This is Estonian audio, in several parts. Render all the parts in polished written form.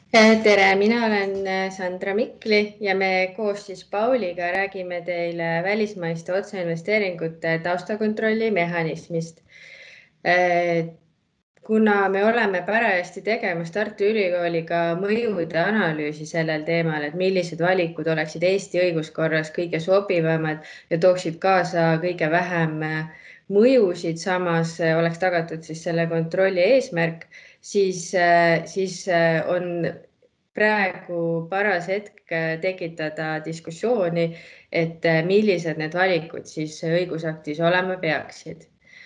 Tere, mina olen Sandra Mikli ja me koos siis Pauliga räägime teile välismaiste otseinvesteeringute taustakontrolli mehhanismist. Kuna me oleme parajasti tegemas Tartu Ülikooliga mõjude analüüsi sellel teemal, et millised valikud oleksid Eesti õiguskorras kõige sobivamad ja tooksid kaasa kõige vähem mõjusid, samas oleks tagatud siis selle kontrolli eesmärk, siis on praegu paras hetk tekitada diskussiooni, et millised need valikud siis õigusaktis olema peaksid.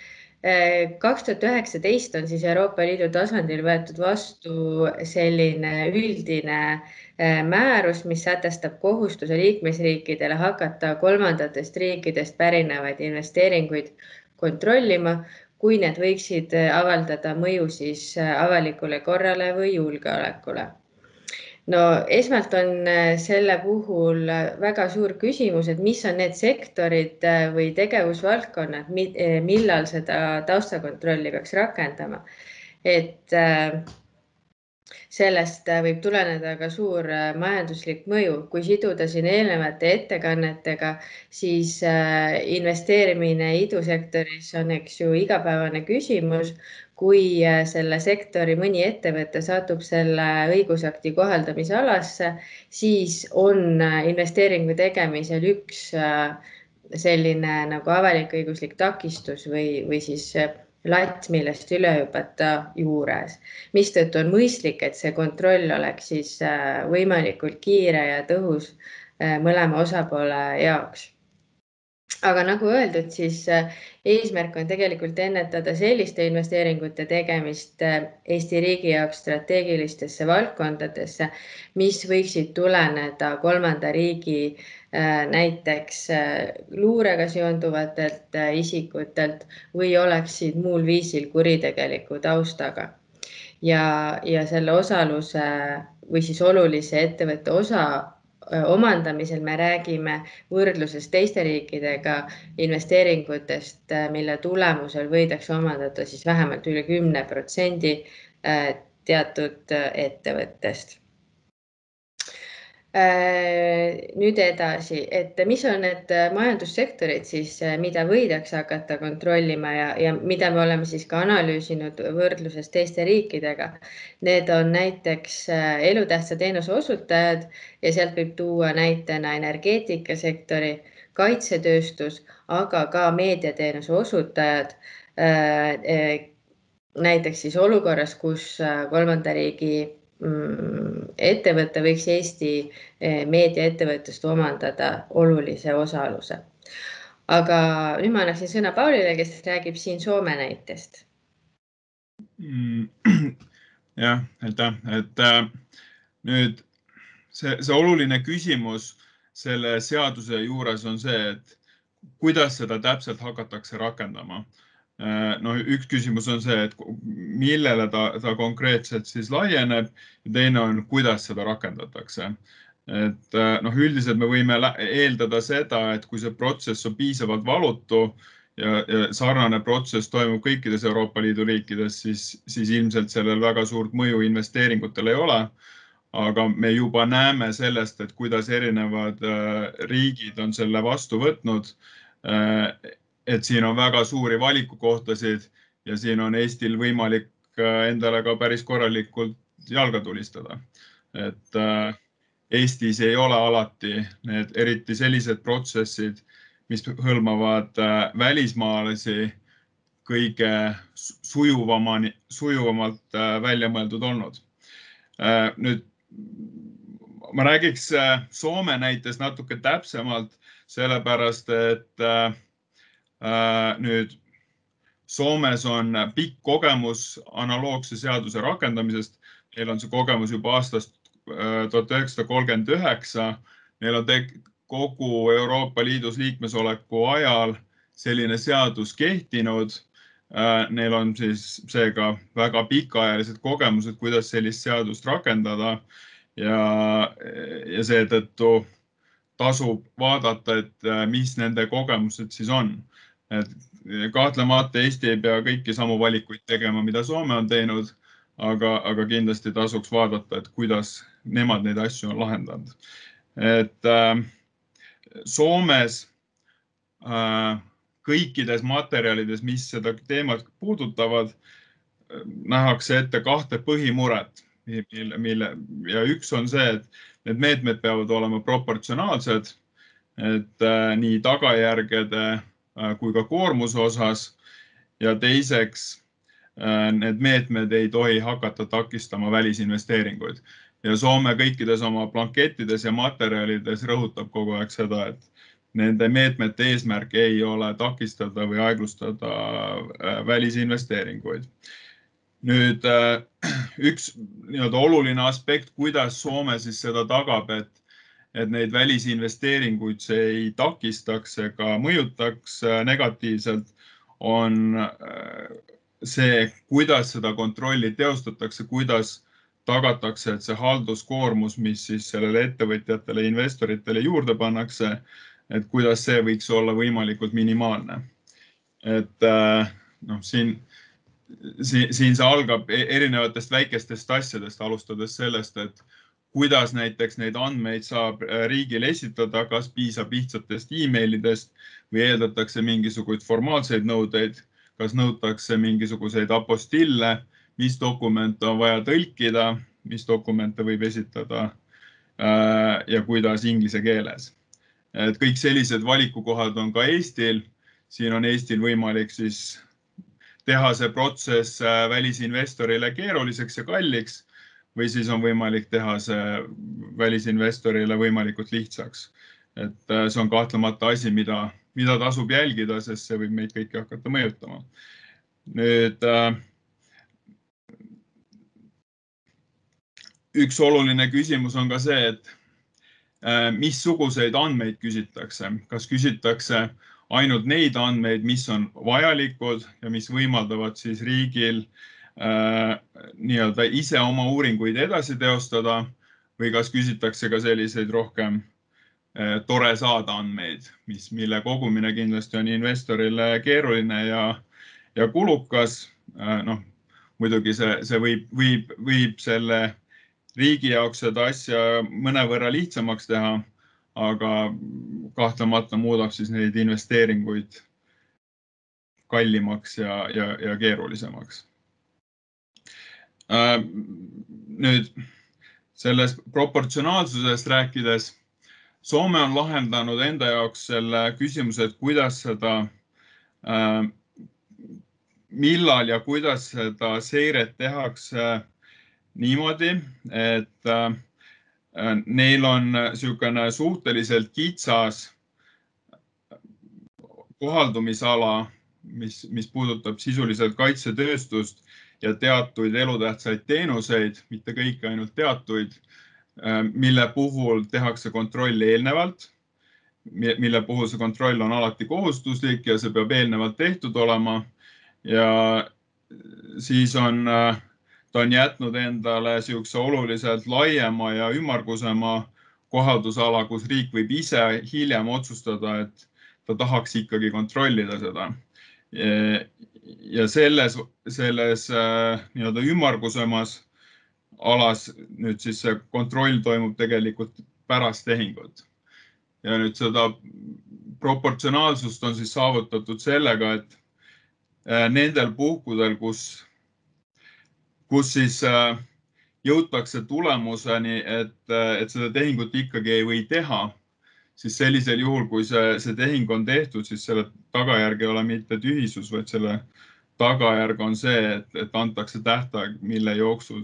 2019 on siis Euroopa Liidu tasandil võetud vastu selline üldine määrus, mis sätestab kohustuse liikmesriikidele hakata kolmandatest riikidest pärinevaid investeeringuid kontrollima, kui need võiksid avaldada mõju siis avalikule korrale või julgeolekule. No esmalt on selle puhul väga suur küsimus, et mis on need sektorid või tegevusvaldkonnad, millal seda taustakontrolli peaks rakendama. Et sellest võib tuleneda ka suur majanduslik mõju. Kui siduda siin eelnevate ettekannetega, siis investeerimine idusektoris on igapäevane küsimus. Kui selle sektori mõni ettevõte satub selle õigusakti kohaldamisalasse, siis on investeeringu tegemisel üks selline nagu avalik-õiguslik takistus või siis latt, millest üle hüpata juures, mistõttu on mõistlik, et see kontroll oleks siis võimalikult kiire ja tõhus mõlema osapoole jaoks. Aga nagu öeldud, siis eesmärk on tegelikult ennetada selliste investeeringute tegemist Eesti riigi jaoks strateegilistesse valdkondadesse, mis võiksid tuleneda kolmanda riigi näiteks luurega seonduvatelt isikutelt või oleksid muul viisil kuritegeliku taustaga. Ja selle osaluse või siis olulise ettevõtte osa omandamisel me räägime võrdluses teiste riikidega investeeringutest, mille tulemusel võidakse omandada siis vähemalt üle 10% teatud ettevõttest. Nüüd edasi, et mis on need majandussektorid siis, mida võidakse hakata kontrollima ja mida me oleme siis ka analüüsinud võrdluses teiste riikidega. Need on näiteks elutähtsa teenuse osutajad ja sealt võib tuua näitena energeetikasektori, kaitsetööstus, aga ka meediateenuse osutajad. Näiteks siis olukorras, kus kolmanda riigi ettevõte võiks Eesti meediaettevõttest omandada olulise osaluse. Aga nüüd ma annaksin sõna Paulile, kes räägib siin Soome näitest. Jah, aitäh. Et nüüd see oluline küsimus selle seaduse juures on see, et kuidas seda täpselt hakatakse rakendama. No, üks küsimus on see, et millele ta konkreetselt siis laieneb ja teine on, kuidas seda rakendatakse. Et üldiselt me võime eeldada seda, et kui see protsess on piisavalt valutu ja sarnane protsess toimub kõikides Euroopa Liidu riikides, siis ilmselt sellel väga suurt mõju investeeringutel ei ole. Aga me juba näeme sellest, et kuidas erinevad riigid on selle vastu võtnud, et siin on väga suuri valikukohtasid ja siin on Eestil võimalik endale ka päris korralikult jalga tulistada. Et Eestis ei ole alati need eriti sellised protsessid, mis hõlmavad välismaalasi kõige sujuvamalt välja mõeldud olnud. Nüüd ma räägiks Soome näitest natuke täpsemalt, sellepärast, et nüüd Soomes on pikk kogemus analoogse seaduse rakendamisest. Neil on see kogemus juba aastast 1939. Neil on kogu Euroopa Liidus liikmesoleku ajal selline seadus kehtinud. Neil on siis seega väga pikaajalised kogemused, kuidas sellist seadust rakendada ja seetõttu tasub vaadata, et mis nende kogemused siis on. Et kahtlemata Eesti ei pea kõiki samu valikuid tegema, mida Soome on teinud, aga kindlasti tasuks vaadata, et kuidas nemad neid asju on lahendanud. Et Soomes kõikides materjalides, mis seda teemat puudutavad, nähakse ette kahte põhimuret, ja üks on see, et need meetmed peavad olema proportsionaalsed, et nii tagajärgede kui ka koormuse osas, ja teiseks need meetmed ei tohi hakata takistama välisinvesteeringuid. Ja Soome kõikides oma blankettides ja materjalides rõhutab kogu aeg seda, et nende meetmete eesmärk ei ole takistada või aeglustada välisinvesteeringuid. Nüüd üks oluline aspekt, kuidas Soome siis seda tagab, et neid välisinvesteeringuid see ei takistaks ega mõjutaks negatiivselt, on see, kuidas seda kontrolli teostatakse, kuidas tagatakse, et see halduskoormus, mis siis sellele ettevõtjatele, investoritele juurde pannakse, et kuidas see võiks olla võimalikult minimaalne. Et siin see algab erinevatest väikestest asjadest, alustades sellest, et kuidas näiteks neid andmeid saab riigil esitada, kas piisab lihtsatest emailidest või eeldatakse mingisuguseid formaalseid nõudeid, kas nõutakse mingisuguseid apostille, mis dokumente on vaja tõlkida, mis dokumente võib esitada ja kuidas inglise keeles. Et kõik sellised valikukohad on ka Eestil. Siin on Eestil võimalik siis teha see protsess välisinvestorile keeruliseks ja kalliks või siis on võimalik teha see välisinvestorile võimalikult lihtsaks. Et see on kahtlemata asi, mida tasub jälgida, sest see võib meid kõiki hakata mõjutama. Nüüd, üks oluline küsimus on ka see, et missuguseid andmeid küsitakse. Kas küsitakse ainult neid andmeid, mis on vajalikud ja mis võimaldavad siis riigil nii-öelda ise oma uuringuid edasi teostada või kas küsitakse ka selliseid rohkem tore saada andmeid, mille kogumine kindlasti on investorile keeruline ja kulukas. Muidugi see võib selle riigi jaoks seda asja mõnevõrra lihtsamaks teha, aga kahtlemata muudab siis neid investeeringuid kallimaks ja keerulisemaks. Nüüd sellest proportsionaalsusest rääkides, Soome on lahendanud enda jaoks selle küsimuse, et kuidas seda, millal ja kuidas seda seiret tehakse niimoodi, et neil on niisugune suhteliselt kitsas kohaldumisala, mis puudutab sisuliselt kaitsetööstust ja teatuid elutähtsaid teenuseid, mitte kõiki, ainult teatuid, mille puhul tehakse kontrolli eelnevalt, mille puhul see kontroll on alati kohustuslik ja see peab eelnevalt tehtud olema. Ja siis ta on jätnud endale niisuguse oluliselt laiema ja ümmargusema kohaldusala, kus riik võib ise hiljem otsustada, et ta tahaks ikkagi kontrollida seda. Ja selles nii-öelda ümmargusemas alas nüüd siis see kontroll toimub tegelikult pärast tehingut. Ja nüüd seda proportsionaalsust on siis saavutatud sellega, et nendel puhkudel, kus siis jõutakse tulemuseni, et seda tehingut ikkagi ei või teha, siis sellisel juhul, kui see tehing on tehtud, siis selle tagajärg ei ole mitte tühisus, vaid selle tagajärg on see, et antakse tähtaeg, mille jooksul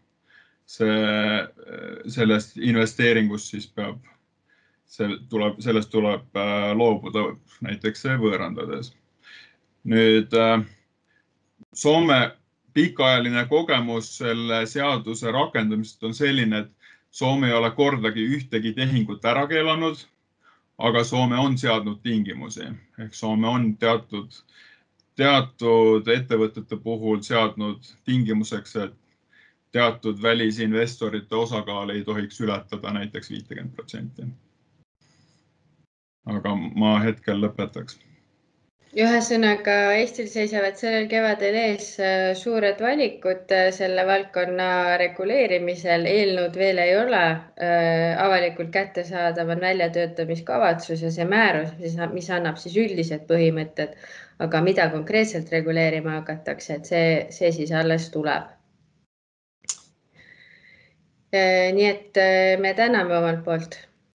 sellest investeeringust siis sellest tuleb loobuda näiteks võõrandades. Nüüd Soome pikaajaline kogemus selle seaduse rakendamisest on selline, et Soome ei ole kordagi ühtegi tehingut ära keelanud, aga Soome on seadnud tingimusi. Ehk Soome on teatud ettevõtete puhul seadnud tingimuseks, et teatud välisinvestorite osakaal ei tohiks ületada näiteks 50%. Aga ma hetkel lõpetaks. Ühesõnaga, Eestil seisavad sellel kevadel ees suured valikud selle valdkonna reguleerimisel. Eelnõud veel ei ole avalikult kättesaadav, on väljatöötamiskavatsus ja see määrus, mis annab siis üldised põhimõtted, aga mida konkreetselt reguleerima hakatakse, et see siis alles tuleb. Nii et me täname omalt poolt.